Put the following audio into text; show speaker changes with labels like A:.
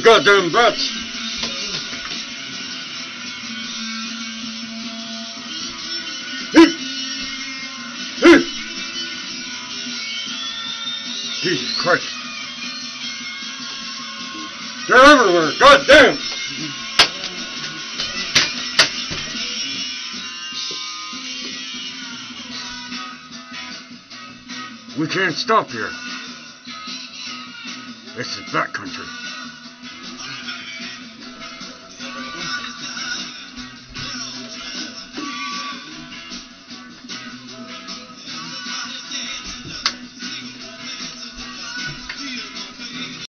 A: goddamn bats! Jesus Christ. They're everywhere, goddamn! We can't stop here. This is back country.